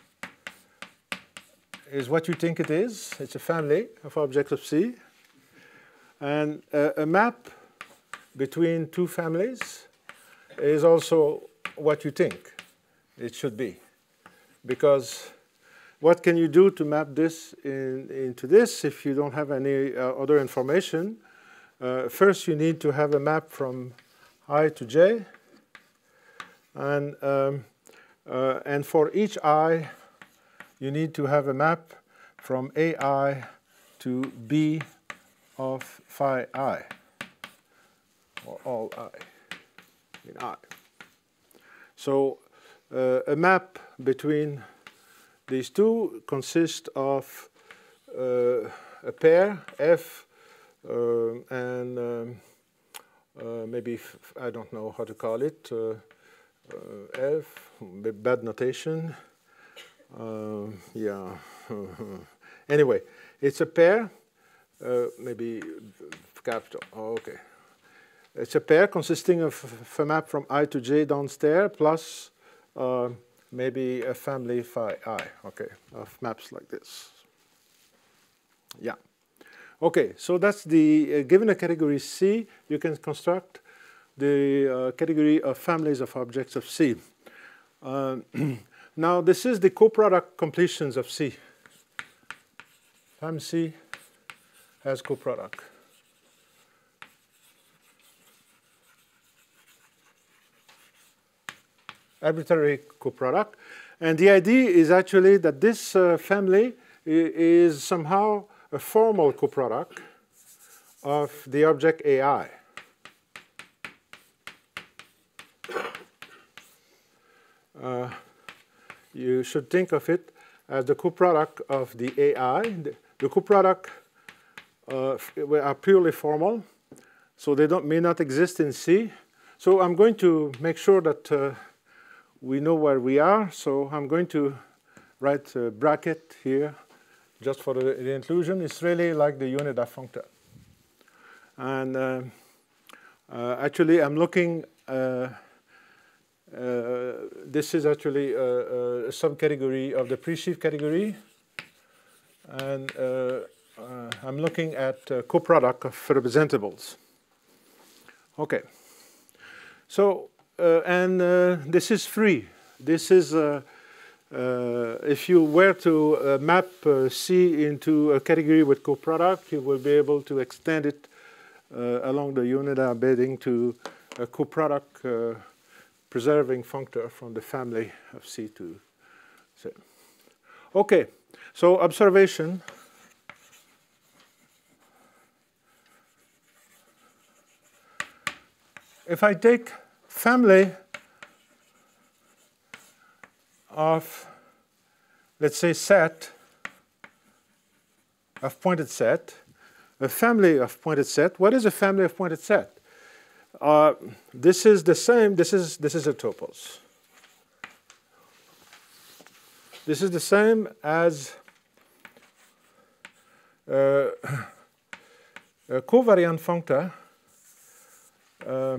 is what you think it is. It's a family of objects of C. And uh, a map between two families is also what you think it should be. Because what can you do to map this in, into this if you don't have any uh, other information? Uh, first, you need to have a map from I to J. And, um, uh, and for each I, you need to have a map from A I to B of phi I, or all I, in I. So uh, a map between these two consists of uh, a pair, F, uh, and um, uh, maybe, f I don't know how to call it, uh, uh, F, bad notation. Uh, yeah. Anyway, it's a pair. Uh, maybe capital. Oh, okay. It's a pair consisting of a map from I to J downstairs plus uh, maybe a family phi I. Okay, of maps like this. Yeah. Okay, so that's the uh, given a category C, you can construct the uh, category of families of objects of C. Uh, now, this is the coproduct completions of C. Fam C has coproduct. Arbitrary coproduct. And the idea is actually that this uh, family is somehow a formal coproduct of the object A I. Uh, you should think of it as the coproduct of the A I. The, the coproduct Uh, are purely formal, so they don't, may not exist in C. So I'm going to make sure that uh, we know where we are. So I'm going to write a bracket here just for the, the inclusion. It's really like the unit functor. And uh, uh, actually, I'm looking, uh, uh, this is actually a, a subcategory of the pre-sheaf category. And uh, Uh, I'm looking at uh, coproduct of representables. Okay. So, uh, and uh, this is free. This is, uh, uh, if you were to uh, map uh, C into a category with coproduct, you will be able to extend it uh, along the unit embedding to a coproduct uh, preserving functor from the family of C to C. Okay, so observation. If I take family of, let's say, set, of pointed set, a family of pointed set. What is a family of pointed set? Uh, this is the same, this is, this is a topos. This is the same as uh, a covariant functor uh,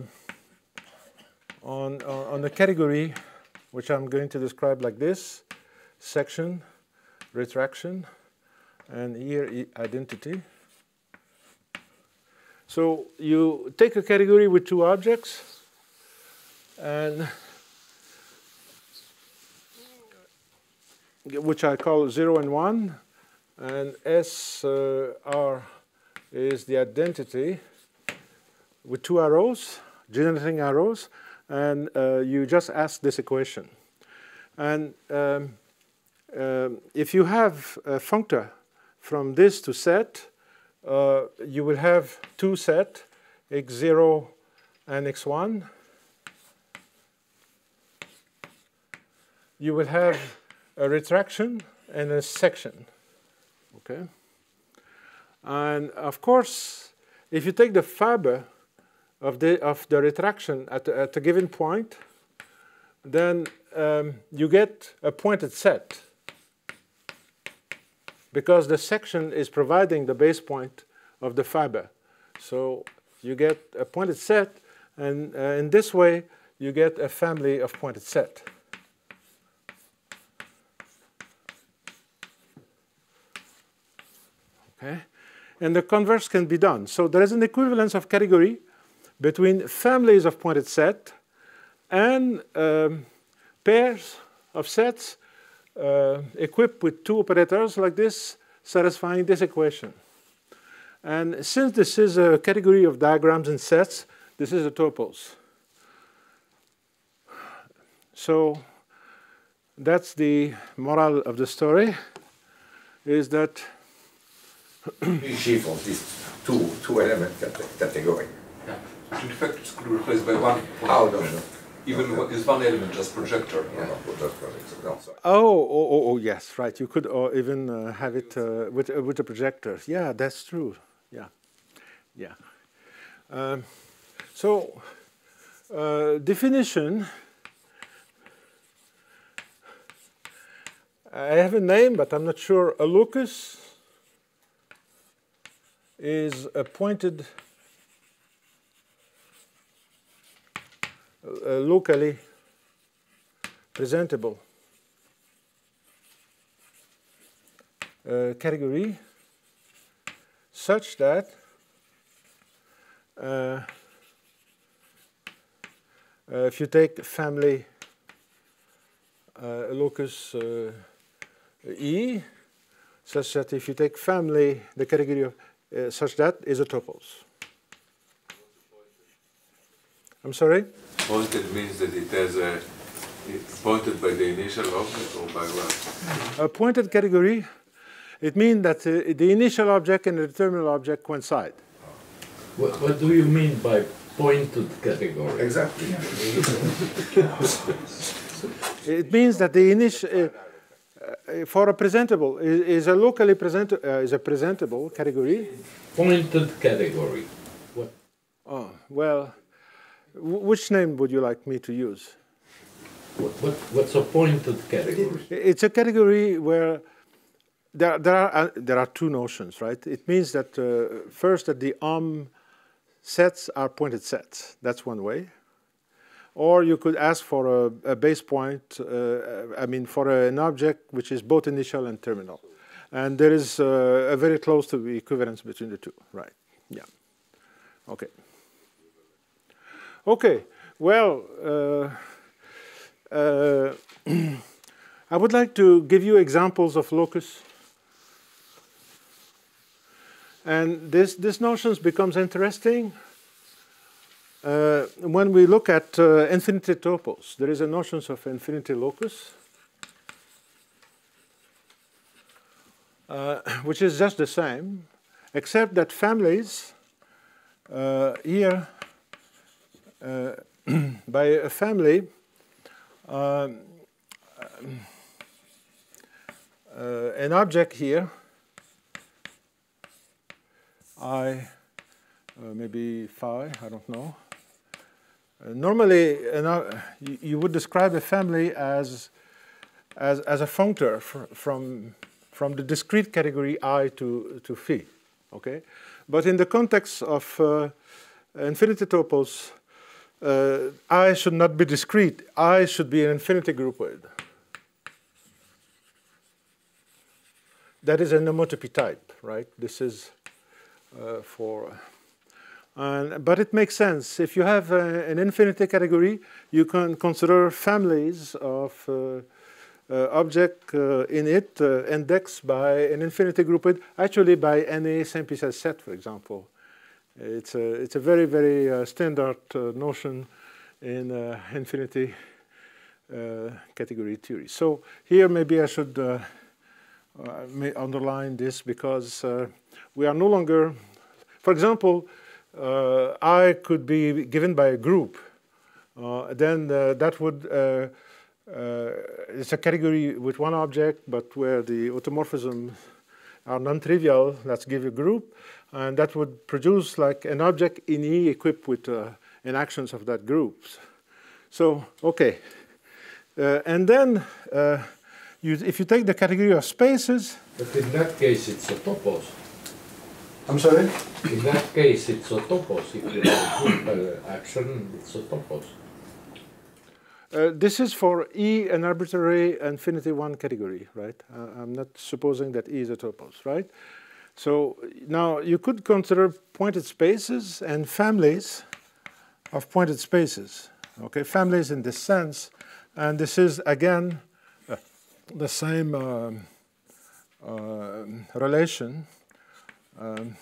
on, on a category which I'm going to describe like this: section, retraction, and here identity. So you take a category with two objects, and which I call zero and one, and S uh, R is the identity with two arrows, generating arrows, and uh, you just ask this equation. And um, um, if you have a functor from this to set, uh, you will have two set, x zero and x one. You will have a retraction and a section. Okay? And of course, if you take the fiber of the, of the retraction at, at a given point, then um, you get a pointed set, because the section is providing the base point of the fiber. So you get a pointed set, and uh, in this way, you get a family of pointed set. Okay? And the converse can be done. So there is an equivalence of category between families of pointed set and um, pairs of sets uh, equipped with two operators like this, satisfying this equation. And since this is a category of diagrams and sets, this is a topos. So that's the moral of the story, is that chief of these two, two element category. Yeah. In fact, it could be replaced by one. Oh, no, no. Even no, is one element just projector? No, no, just projector. No, sorry. Oh, oh, oh, oh, yes, right. You could uh, even uh, have it uh, with uh, with a projector. Yeah, that's true. Yeah, yeah. Um, so, uh, definition. I have a name, but I'm not sure. A locus is a pointed, uh, locally presentable uh, category such that uh, uh, if you take family uh, locus uh, E, such that if you take family, the category of uh, such that is a topos. I'm sorry? Pointed means that it has a, it's pointed by the initial object or by what? A pointed category, it means that uh, the initial object and the terminal object coincide. What, what do you mean by pointed category? Exactly. It means that the initial, uh, uh, for a presentable, is, is a locally present, uh, is a presentable category. Pointed category. What? Oh, well, w which name would you like me to use? What, what, what's a pointed category? It's a category where there, there, are, uh, there are two notions, right? It means that uh, first that the O M sets are pointed sets. That's one way. Or you could ask for a, a base point, uh, I mean, for a, an object which is both initial and terminal. And there is uh, a very close to equivalence between the two, right? Yeah. Okay. Okay. Well, uh, uh, I would like to give you examples of locus. And this, this notion becomes interesting uh, when we look at uh, infinity topos, there is a notion of infinity locus, uh, which is just the same, except that families uh, here, uh, by a family, um, uh, an object here, I, uh, maybe phi, I don't know. Uh, normally, uh, you, you would describe a family as, as, as a functor fr from, from the discrete category I to, to phi, okay? But in the context of uh, infinity topos, uh, I should not be discrete. I should be an infinity groupoid. That is a nomotopy type, right? This is uh, for... And, but it makes sense. If you have uh, an infinity category, you can consider families of uh, uh, object uh, in it uh, indexed by an infinity groupoid, actually by any Saint-Picel set, for example. It's a, it's a very, very uh, standard uh, notion in uh, infinity uh, category theory. So here maybe I should uh, uh, may underline this because uh, we are no longer, for example, Uh, I could be given by a group, uh, then uh, that would, uh, uh, it's a category with one object, but where the automorphisms are non-trivial, let's give a group, and that would produce like an object in E equipped with uh, an actions of that group. So, okay. Uh, and then, uh, you, if you take the category of spaces... But in that case, it's a topos. I'm sorry? In that case, it's a topos. If you have a group uh, action, it's a topos. Uh, this is for E, an arbitrary infinity one category, right? Uh, I'm not supposing that E is a topos, right? So now you could consider pointed spaces and families of pointed spaces, okay? Families in this sense, and this is, again, uh, the same uh, uh, relation. Um,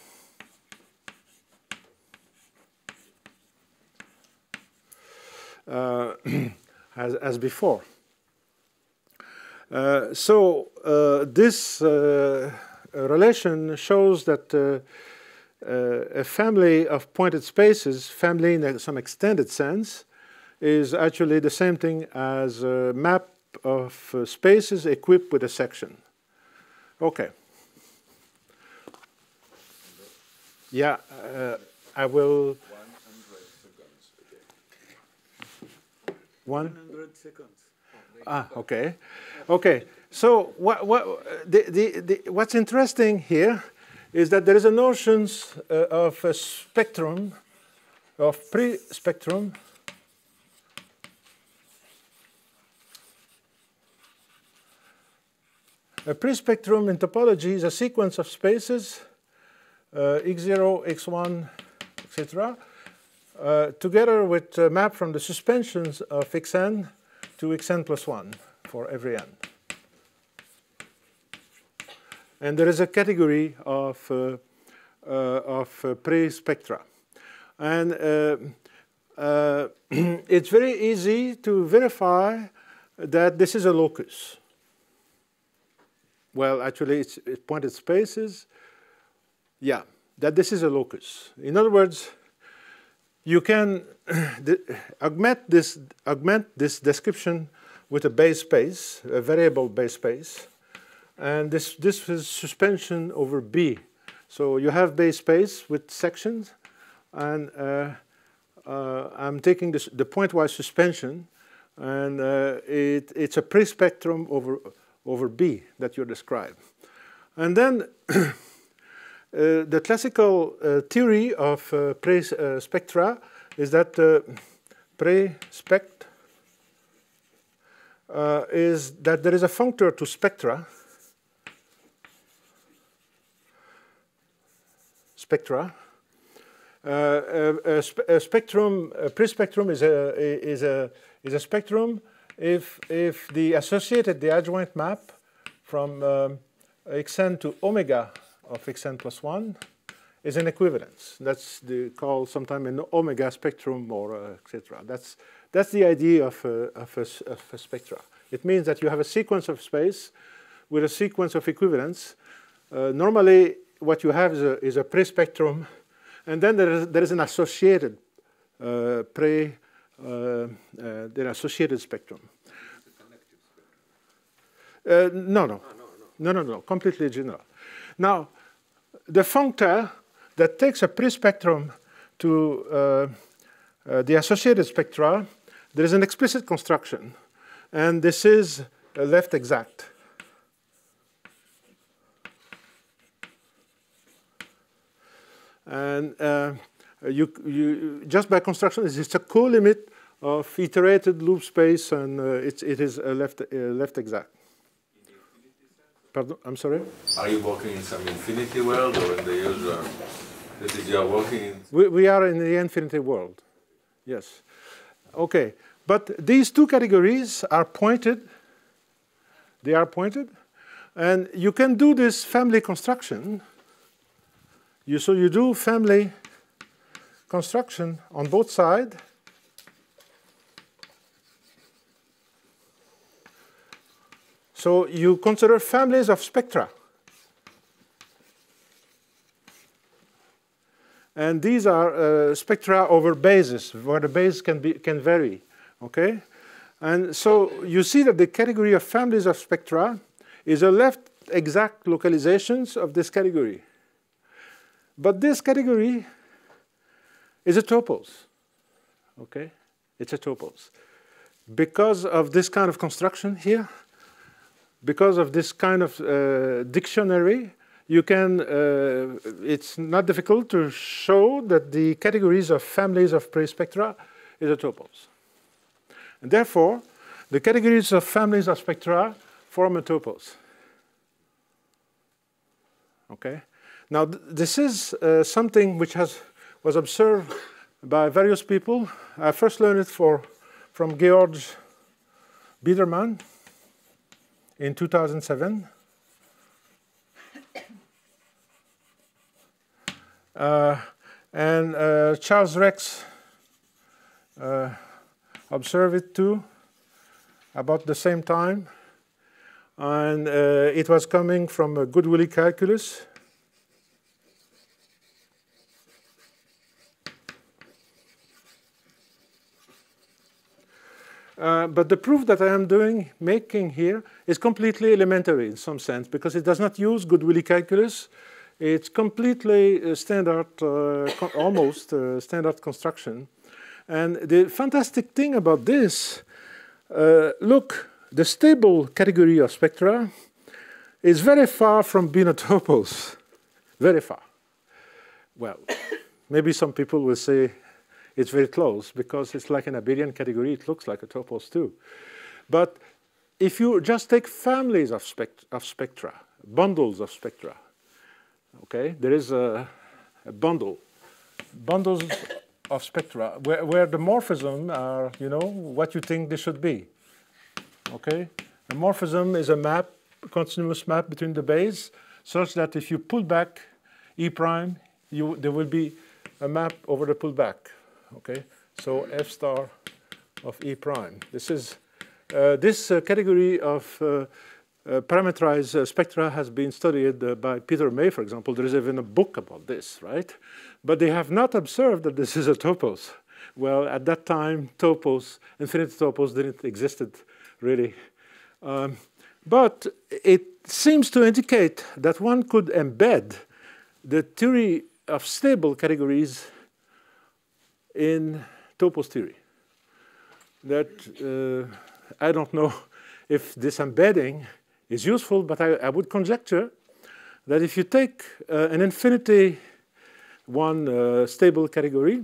uh, as, as before. Uh, so uh, this uh, relation shows that uh, uh, a family of pointed spaces, family in some extended sense, is actually the same thing as a map of uh, spaces equipped with a section. Okay. Yeah, uh, I will. one hundred seconds. One hundred seconds. Ah, okay, okay. So what what the, the, the what's interesting here is that there is a notion uh, of a spectrum, of pre-spectrum. A pre-spectrum in topology is a sequence of spaces. Uh, x zero, x one, et cetera, uh, together with a map from the suspensions of xn to xn plus one for every n. And there is a category of, uh, uh, of uh, pre-spectra. And uh, uh, it's very easy to verify that this is a locus. Well, actually, it's, it's pointed spaces. Yeah, that this is a locus. In other words, you can augment this, augment this description with a base space, a variable base space, and this, this is suspension over B. So you have base space with sections, and uh, uh, I'm taking this, the pointwise suspension, and uh, it, it's a pre-spectrum over, over B that you describe. And then Uh, the classical uh, theory of uh, pre-spectra uh, is that uh, pre-spect uh, is that there is a functor to spectra, spectra. Uh, a, a, spe a spectrum, a pre-spectrum is a is a is a spectrum if if the associated, the adjoint map from um, xn to omega of xn plus one is an equivalence. That's the called sometimes an omega spectrum, or uh, et cetera. That's that's the idea of a, of, a, of a spectra. It means that you have a sequence of space with a sequence of equivalence. Uh, normally, what you have is a, is a pre-spectrum, and then there is, there is an associated uh, pre, uh, uh, the associated spectrum. Uh, no, no, no, no, no, completely general. Now, the functor that takes a pre-spectrum to uh, uh, the associated spectra, there is an explicit construction, and this is a left exact. And uh, you, you, just by construction, it's a co-limit of iterated loop space, and uh, it's, it is a left, uh, left exact. Pardon? I'm sorry? Are you working in some infinity world or in the usual? That is, you are working in. We, we are in the infinity world. Yes. Okay. But these two categories are pointed. They are pointed. And you can do this family construction. You, so you do family construction on both sides. So you consider families of spectra. And these are uh, spectra over bases, where the base can, be, can vary. Okay? And so you see that the category of families of spectra is a left exact localizations of this category. But this category is a topos. Okay? It's a topos. Because of this kind of construction here, because of this kind of uh, dictionary, you can, uh, it's not difficult to show that the categories of families of pre-spectra is a topos. And therefore, the categories of families of spectra form a topos. Okay? Now, th this is uh, something which has, was observed by various people. I first learned it for, from Georg Biedermann in two thousand seven. Uh, and uh, Charles Rex uh, observed it too, about the same time. And uh, it was coming from a good Willy calculus. Uh, but the proof that I am doing, making here, is completely elementary in some sense, because it does not use good Willy calculus. It's completely uh, standard, uh, almost uh, standard construction. And the fantastic thing about this, uh, look, the stable category of spectra is very far from being a topos, very far. Well, maybe some people will say it's very close because it's like an abelian category. It looks like a topos too. But if you just take families of, spect of spectra, bundles of spectra, okay, there is a, a bundle, bundles of spectra where, where the morphism are, you know, what you think they should be. Okay, a morphism is a map, a continuous map between the base, such that if you pull back E prime, you, there will be a map over the pullback. Okay, so F star of E prime. This is uh, this uh, category of uh, uh, parameterized uh, spectra has been studied uh, by Peter May, for example. There is even a book about this, right? But they have not observed that this is a topos. Well, at that time, topos, infinite topos, didn't existed really. Um, but it seems to indicate that one could embed the theory of stable categories in topos theory. That uh, I don't know if this embedding is useful, but I, I would conjecture that if you take uh, an infinity one uh, stable category,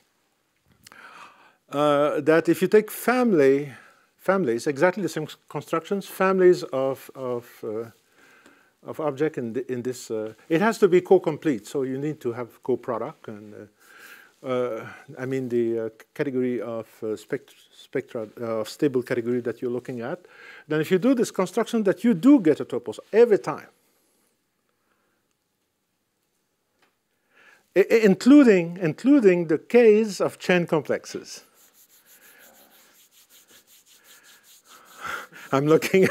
uh, that if you take family, families, exactly the same constructions, families of, of, uh, of object in, the, in this, uh, it has to be co-complete, so you need to have co-product and uh, Uh, I mean the uh, category of uh, spect spectra uh, of stable category that you're looking at, then if you do this construction, that you do get a topos every time. I including, including the case of chain complexes. I'm looking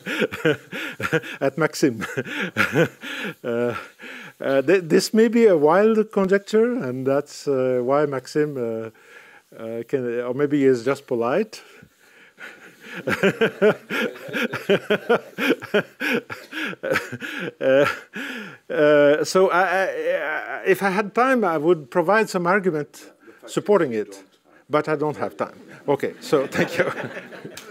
at Maxime. uh, uh, th this may be a wild conjecture, and that's uh, why Maxime uh, uh, can, or maybe he is just polite. uh, uh, so I, I, if I had time, I would provide some argument supporting it, but I don't have time. Okay, so thank you.